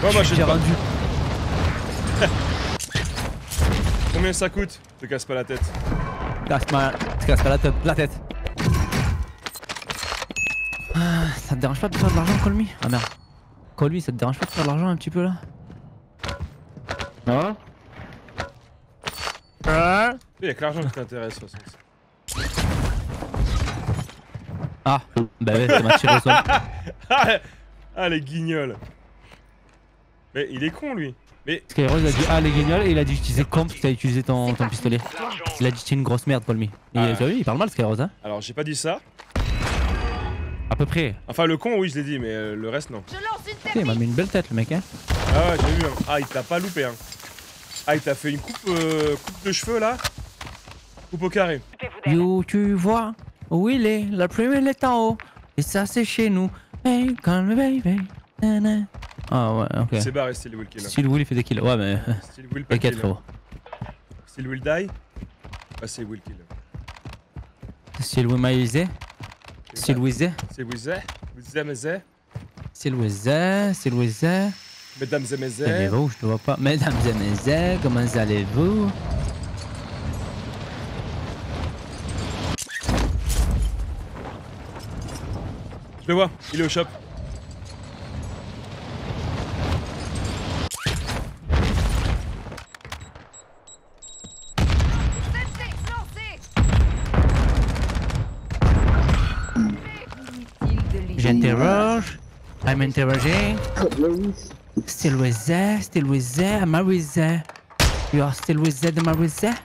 Oh, moi j'ai rendu. Combien ça coûte? Te casse pas la tête. Te casse pas la tête. Ah, ça te dérange pas de faire de l'argent, Colmy? Ah merde. Colmy, ça te dérange pas de faire de l'argent un petit peu là? Hein? Il y a que l'argent qui t'intéresse, de toute façon. Ah, bah ouais, ça m'a tiré au sol. Ah, les guignols. Mais il est con, lui. Mais. Skyros il a dit ah les guignols et il a dit utiliser comp parce que t'as utilisé ton pistolet. Il a dit t'es une grosse merde, Colmy. Ah. Tu as vu, il parle mal Skyros, hein? Alors, j'ai pas dit ça. À peu près. Enfin, le con, oui, je l'ai dit, mais le reste, non. Il m'a mis une belle tête, le mec, hein? Ah ouais, j'ai vu, hein. Ah, il t'a pas loupé, hein. Ah, il t'a fait une coupe de cheveux, là. Coupe au carré. You, tu vois où il est? La prime, elle est en haut. Et ça, c'est chez nous. Hey, come baby. Nana. Ah ouais, ok. C'est barré, Steel Will Kill. Steel Will, il fait des kills. Ouais, mais. Steel Will pas T'inquiète, kill. frérot. Steel Will die. Ah, c'est Will Kill. Steel Will maïsé. Steel Wizé. C'est Wizé. Wizé, Mézé. Steel Wizé. Steel Wizé. Mesdames et messieurs. Allez-vous, je te vois pas. Mesdames et messieurs, comment allez-vous? Je le vois, il est au shop. J'interroge. I'm interroging. Still with there, still with there, am I with there? You are still with there, am I with there?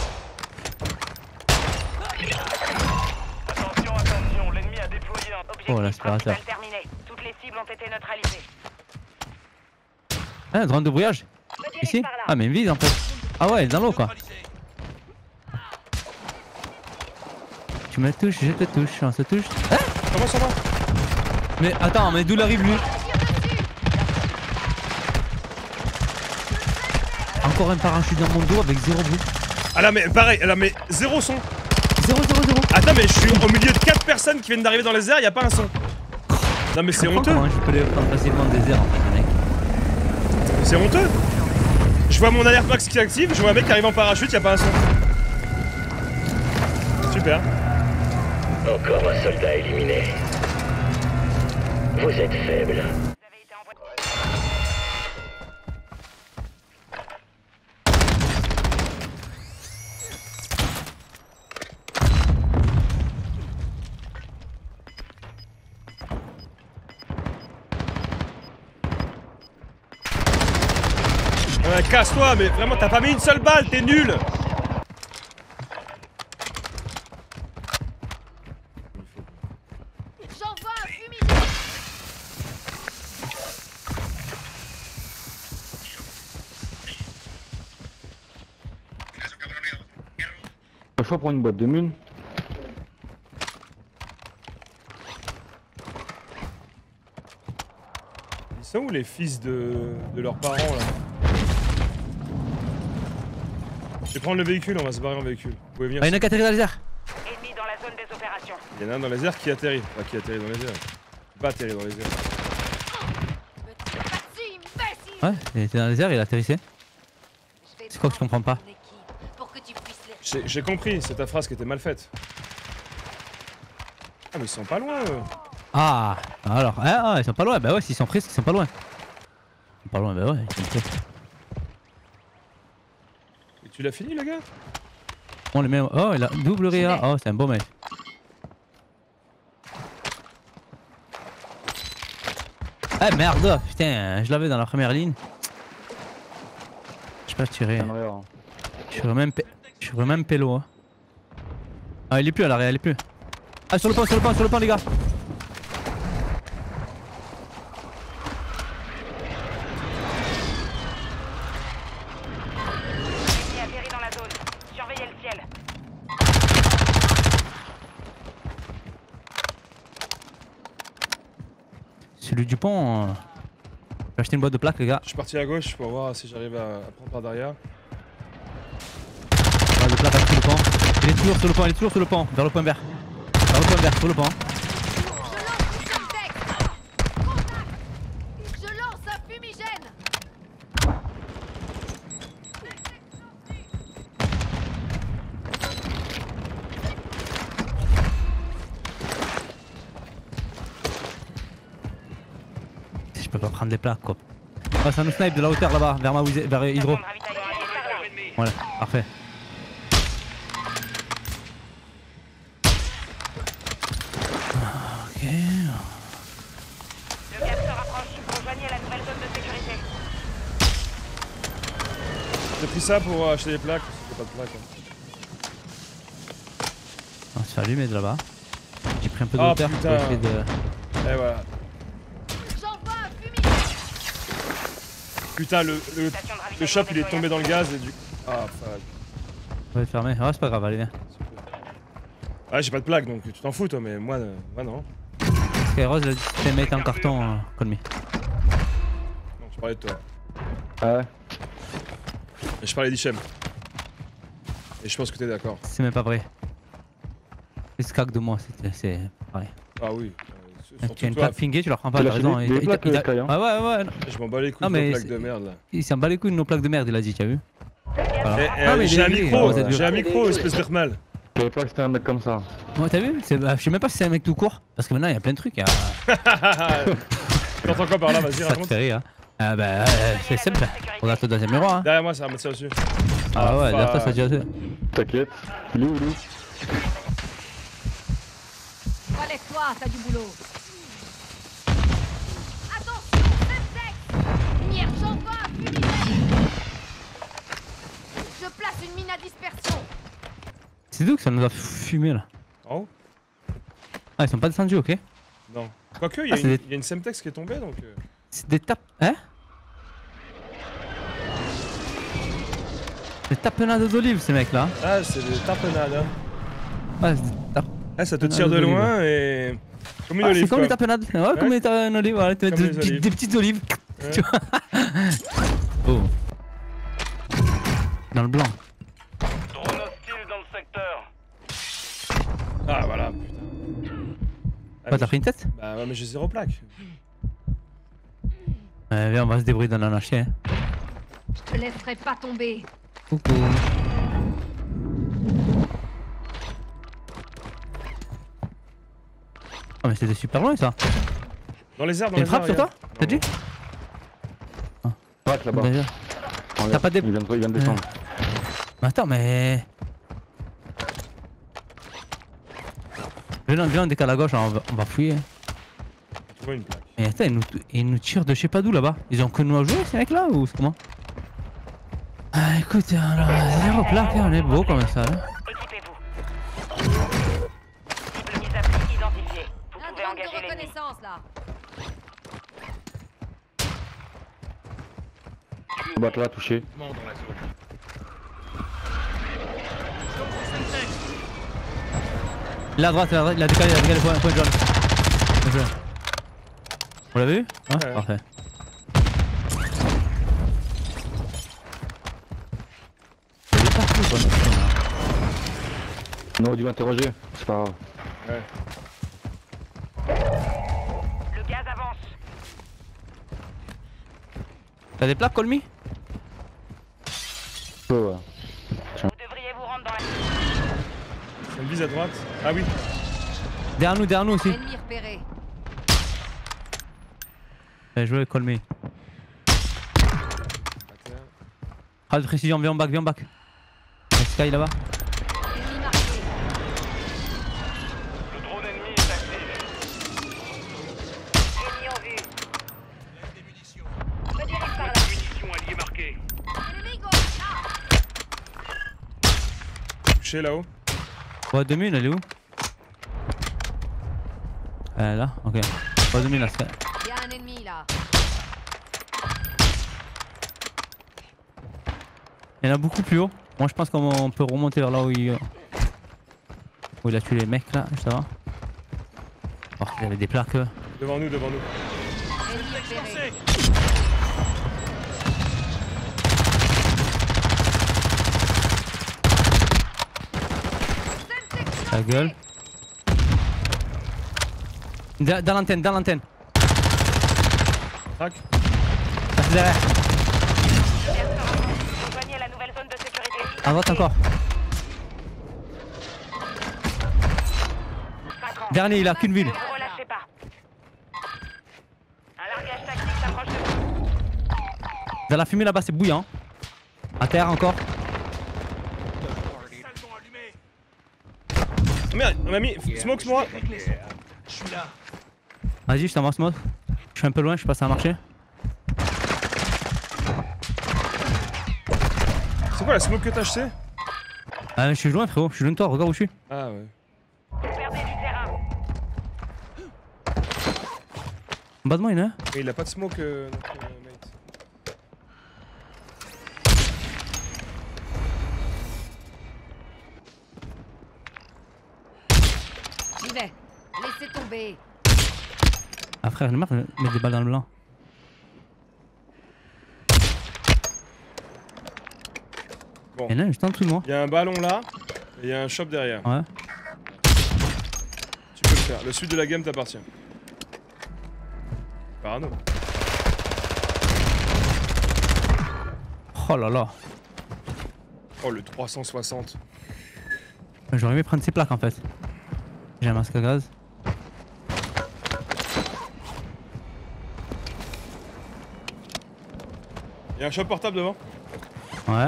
Attention, l'ennemi a déployé un objectif Oh, l'aspirateur. principal terminé. Toutes les cibles ont été neutralisées. Ah, drone de brouillage? Ici? Ah, mais une vide en fait. Ah ouais, elle est dans l'eau quoi. Tu me touches, je te touche, on se touche. Hein? Comment ça va? Mais attends, mais d'où l'arrive lui? Encore un parachute dans mon dos avec 0 bruit. Ah là, mais pareil, là, mais zéro son. 0, 0, 0. Attends, mais je suis au milieu de 4 personnes qui viennent d'arriver dans les airs, y'a pas un son. Non, mais c'est honteux. Je peux les prendre facilement des airs en fait, mec. C'est honteux. Je vois mon alert max qui active, je vois un mec qui arrive en parachute, y'a pas un son. Super. Encore un soldat éliminé. Vous êtes faible. Vous avez été envoyé. Casse-toi, mais vraiment, t'as pas mis une seule balle, t'es nul. J'envoie un fumigène. Pas chaud pour une boîte de mine. Ils sont où les fils de leurs parents là? Je vais prendre le véhicule, on va se barrer en véhicule. Vous pouvez venir. Ah, il y en a qui atterrit dans les airs. Ennemi dans la zone des opérations. Il y en a un dans les airs qui atterrit. Pas qui atterrit dans les airs. Pas atterri dans les airs. Parti, imbécile. Ouais, il était dans les airs, il atterrissait. C'est quoi que je comprends pas? Pour que tu puisses les... J'ai compris, c'est ta phrase qui était mal faite. Ah, mais ils sont pas loin eux. Ah, alors, ah, ils sont pas loin. Bah ouais, s'ils sont presque, ils sont pas loin. Ils sont pas loin, bah ouais, ils sont presque. Et tu l'as fini le gars? On les met. Oh, il a double réa. Oh, c'est un beau mec. Ah merde, putain, je l'avais dans la première ligne. Je sais pas tirer. Je serais même pélo. Hein. Ah, il est plus à l'arrière, il est plus. Ah, sur le pont, les gars. Ennemi atterri dans la zone. Surveillez le ciel. Celui du pont. J'ai acheté une boîte de plaques, les gars. Je suis parti à gauche pour voir si j'arrive à prendre par derrière. Boîte de plaques sur le pont. Il est toujours sur le pont, vers le point vert. Vers le point vert, sur le pont. Je lance un fumigène. Je peux pas prendre les plaques quoi. Oh, ça nous snipe de la hauteur là-bas, vers vers Hydro. Station de ravitaillement alliée. Voilà, parfait. Ok. Le gaz se rapproche. Rejoignez la nouvelle zone de sécurité. J'ai pris ça pour acheter des plaques, parce qu'il y a pas de plaques. On se fait allumer de là-bas. J'ai pris un peu de Ah, hauteur pour putain. essayer de... Et voilà. J'envoie un fumigène. Putain, le Station de shop ravitaillement il est tombé dans le gaz et du... Ah, fuck. On va le fermer. Ah, c'est pas grave, allez viens. Ah, j'ai pas de plaques, donc tu t'en fous toi, mais moi non. Parce que Rose, elle a dit que c'était mettre en carton, call me. Non, je parlais de toi. Ah ouais. Et je parlais d'Hichem. Et je pense que t'es d'accord. C'est même pas vrai. C'est ce cac de moi, c'est pareil. Ah oui. Tu Surtout as une toi, plaque pingée, tu la prends pas, Il t'as a raison. filé des plaques, Sky, hein. Ah ouais, ouais. je m'en bats les couilles Non, de mais nos plaques c'est- de merde là. Il s'en bat les couilles de nos plaques de merde, il a dit, tu as vu? Voilà. Ah, mais J'ai un il est gris, micro, vous êtes vieux. j'ai un micro, espèce de mal. Je savais pas que c'était un mec comme ça. Ouais, t'as vu? Je sais même pas si c'est un mec tout court. Parce que maintenant, il y a plein de trucs. T'entends quoi par là? Vas-y, Ça te raconte. fait rire. Ah bah, c'est simple. Regarde le deuxième miroir. Hein. Derrière moi, ça va mettre ça dessus. Ah ouais, derrière toi, ça fuck. dit assez. T'inquiète. Il est où lui? Relève-toi, t'as du boulot. Attention, Semtex. Merde, j'envoie un fumigène. Je place une mine à dispersion. C'est d'où que ça nous a fumé là? En haut? Ah, ils sont pas descendus, ok? Non. Quoique, il Ah, c'est des- y a une Semtex qui est tombée donc. C'est des tapes. Hein? Des tapenades d'olive, ces mecs là. Ah, c'est des tapenades. Hein. Ouais, c'est des Ah, ça te Tapenades tire de d'olive. loin et. Comme une Ah, olive. c'est comme quoi. les tapenades. Ouais, comme les tapenades d'olive. Voilà, tu mets Comme les olives. des petites olives. Ouais. Tu vois? Oh. Dans le blanc. Drone hostile dans le secteur. Ah, voilà, putain. Ah, Quoi, t'as pris une tête? Bah ouais, mais j'ai 0 plaque. Viens, on va se débrouiller dans un chien. Je te laisserai pas tomber. Coucou. Oh, mais c'était super loin ça. Dans les airs, dans Y'a les une frappe airs, sur toi? regarde. T'as dit? Plaque là-bas. Déjà. Enlève. T'as pas de- Il vient de descendre. Mais attends, mais. Viens, on décale à gauche, on va fouiller. Tu vois une plaque. Mais attends, ils nous tirent de je sais pas d'où là-bas. Ils ont que nous à jouer ces mecs là ou c'est comment? Ah écoute, alors, zéro plaque, on est beau comme ça. Hein. Équipez-vous. Cible mise à prix identifiée. Vous Un pouvez drone engager de l'ennemi. reconnaissance là. Battre là, touché. Là à droite, il a décalé point jaune. Bien joué. Vous l'avez vu? Ah, Ouais. parfait. Il est partout quoi. On aurait dû m'interroger. C'est pas grave. Ouais. Le gaz avance. T'as des plaques, Colmy? Peu, ouais. Vous devriez vous rendre dans la... Ça me vise à droite. Ah oui. Derrière nous aussi. Ennemi repéré. Bien joué, Colmy. Ah, de précision, viens en back, Il y a Sky là-bas. Ennemi marqué. Le drone ennemi est actif. Ennemis en vue. Je dirige par là. Munitions alliées marquées. Ennemi gauche. Ah. Touché là-haut. Ouais, 2000, elle est où? Là, ok. Ouais, 2000 là, Sky. Il y a un ennemi là. Il y en a beaucoup plus haut. Moi, je pense qu'on peut remonter vers là où il a tué les mecs là, ça va. Oh, il y avait des plaques. Devant nous. Ennemi repéré. Ta gueule. Dans l'antenne. Crac. c'est derrière. Rejoignez la nouvelle zone de sécurité. À droite encore. 5 ans. Dernier, il a qu'une ville. Ne vous relâchez pas. Un largage tactique s'approche de vous. Dans la fumée là-bas, c'est bouillant. À terre encore. Merde, on m'a mis. Smoke moi. Vas-y, je t'envoie smoke. Je suis un peu loin, je sais pas si ça a marché. C'est quoi la smoke que t'as acheté? Je suis loin frérot, je suis loin de toi, regarde où je suis. Ah ouais. Vous perdez du terrain. En bas de moi, il y en a un. Mais il a pas de smoke, notre mate. J'y vais. Laissez tomber. Ah frère, j'ai marre de mettre des balles dans le blanc. Bon. Il y en a un juste en dessous de moi. Il y a un ballon là, et il y a un shop derrière. Ouais. Tu peux le faire. Le sud de la game t'appartient. Parano. Oh là là. Oh le 360. J'aurais aimé prendre ces plaques en fait. J'ai un masque à gaz. Il y a un shop portable devant. Ouais.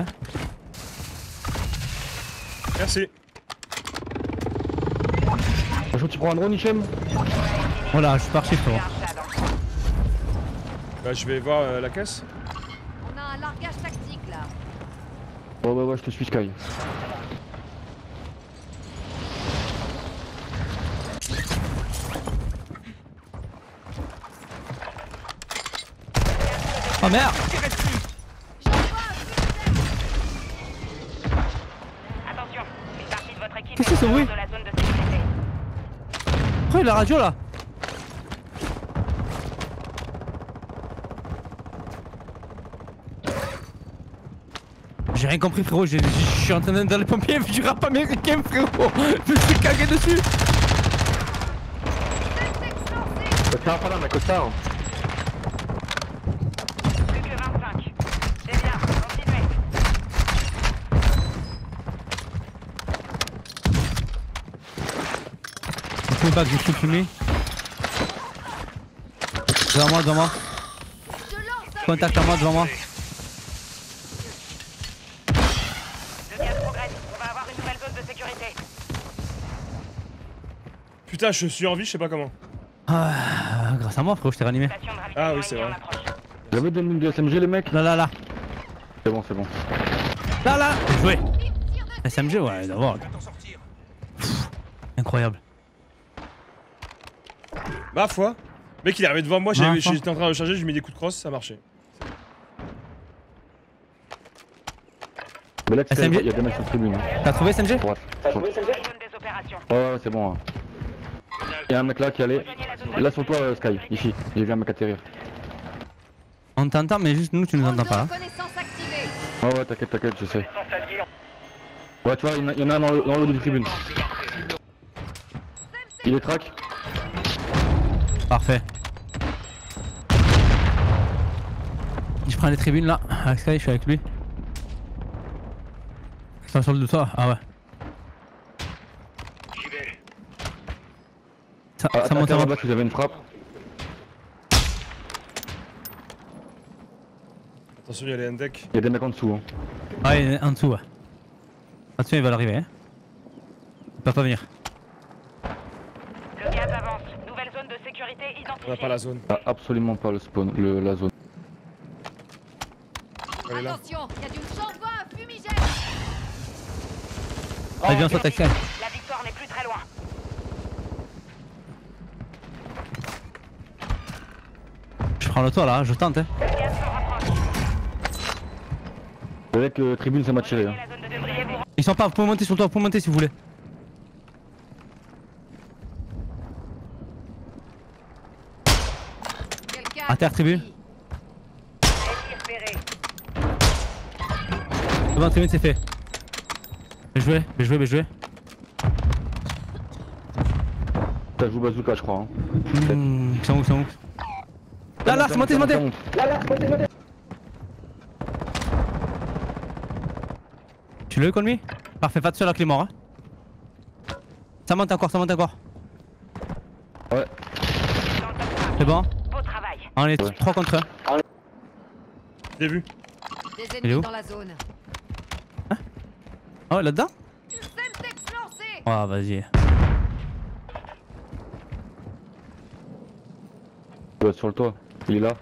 Merci. Bonjour, tu prends un drone, Hichem? Oh là, je suis parti frérot. Bah je vais voir la caisse. On a un largage tactique là. Ouais, je te suis, Sky. Oh merde. Attention, une partie de votre équipe Qu'est-ce que c'est ce bruit? de la zone de sécurité. Oh, il y a la radio là. J'ai rien compris frérot, je suis en train d'être dans les pompiers du rap américain frérot. Je me suis cagué dessus. Costard, pas là, mais costard. Plus que 25. C'est bien, continuez. Je sais pas que je suis fumé. Devant moi, devant moi. Contact à moi, devant moi. Le gaz progresse. On va avoir une nouvelle zone de sécurité. Putain, je suis en vie, je sais pas comment. Ah, grâce à moi frérot, je t'ai ranimé. Station de ravitaillement Ah oui, c'est ennemie en vrai. approche. J'avais donné une de SMG, les mecs. Là, là, là. C'est bon, c'est bon. Là, là. Joué. SMG, ouais, d'abord. Incroyable. Ma foi. Mec, il est arrivé devant moi, Ah, j'étais en train de recharger, je lui ai mis des coups de crosse, ça marchait. Mais là, tu sais, SMG. il y a des mecs sur la tribune. T'as trouvé SMG? Droite. Zone des opérations. Ouais, c'est bon. Il y a un mec là qui allait. Là sur toi, Sky, ici. J'ai vu un mec atterrir. On t'entend, mais juste nous, tu nous entends pas. Hein. Reconnaissance activée. Ouais, t'inquiète, je sais. Ouais, tu vois, il y en a un dans le haut de la tribune. Il est track. Parfait. Je prends les tribunes là. Avec Sky, je suis avec lui. C'est un sol de toi? Ah ouais. Ça monte en là-bas, bas. vous avez une frappe. Attention, il y a les deck. Il y a des mecs en dessous. Hein. Ah, il est en dessous, ouais. Attention, il va l'arriver. Hein. Il peut pas venir. Le gaz avance. Nouvelle zone de sécurité On n'a identifiée. pas la zone. Ah, absolument pas le spawn, la zone. Elle est là. Attention, il y a du chanvre à fumigène. Allez, viens, saute avec Sky. La victoire n'est plus très loin. Je prends le toit là, je tente. Hein. Le gaz se rapproche. Le mec tribune, ça m'a tiré. Hein. La zone de débris est vous. Ils sont pas, vous pouvez monter sur le toit, vous pouvez monter si vous voulez. Quelqu'un À terre, tribune. Espérez. Devant tribune, c'est fait. Bien joué. Ça joue bazooka, je crois. Hein. Ils sont où? Là, c'est monté. Tu l'as eu, Colmy? Parfait, pas de seul avec les morts. Hein. Ça monte encore, ça monte encore. Ouais. C'est bon? Beau travail. On est 3 contre 1. J'ai vu. Des Il est ennemis où? dans la zone. Oh, là-dedans? Semtex lancé. Oh, vas-y. Ouais, sur le toit. Il est là.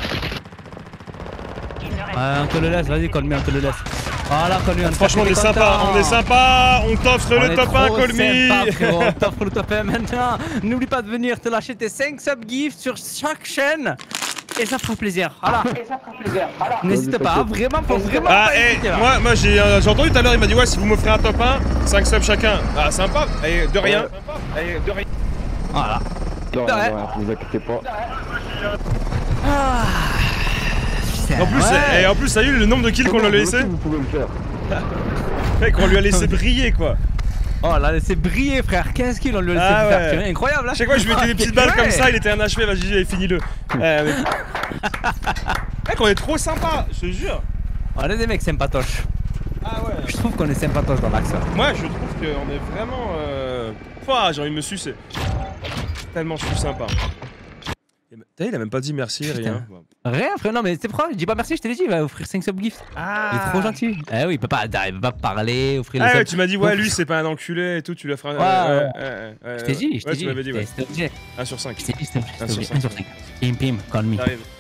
Il ne reste On te le laisse, vas-y, Colmy, on te le laisse. Voilà, Colmy, on Franchement, on est sympa, on est sympa. On t'offre le top 1, Colmy. On t'offre le top 1 maintenant. N'oublie pas de venir te lâcher tes 5 sub-gifts sur chaque chaîne. Et ça fera plaisir. Voilà. N'hésite pas, vraiment, faut vraiment Ah, pas hésiter, là. moi j'ai entendu tout à l'heure, il m'a dit ouais, si vous m'offrez un top 1, 5 subs chacun. Ah, sympa. Et de rien. Et de rien. Voilà. Non, Ouais. rien, vous inquiétez pas. Ah. Putain, En plus, ouais. et en plus, t'as vu le nombre de kills qu'on lui a laissé? Vous pouvez le faire. Mec, on lui a laissé briller quoi. Oh là, c'est brillé, frère. 15 kills, on lui a laissé Ah faire. ouais. C'est incroyable, hein. Chaque fois, je lui mettais des petites balles comme ça, il était un HP, vas-y, j'ai fini-le. Mec, on est trop sympa, je te jure. On est des mecs sympatoches. Ah ouais. Je trouve qu'on est sympatoches dans l'axe. Moi, je trouve qu'on est vraiment. Pouah, j'ai envie de me sucer. Tellement je suis sympa. T'as vu, il a même pas dit merci, rien. Rien, frère, non, mais c'est pro, je dis pas merci, je te l'ai dit, il va offrir 5 sub-gifts. Ah. Il est trop gentil. Eh oui, il peut pas parler, offrir Ah les ouais, subs. tu m'as dit, ouais, lui c'est pas un enculé et tout, tu lui as fait un. Je t'ai dit, je t'ai Ouais, dit. tu m'avais dit, ouais. C'était obligé. 1 sur 5. Je t'ai dit, c'était obligé. Un sur 1 sur 5. Pim, pim, call me. T'arrives.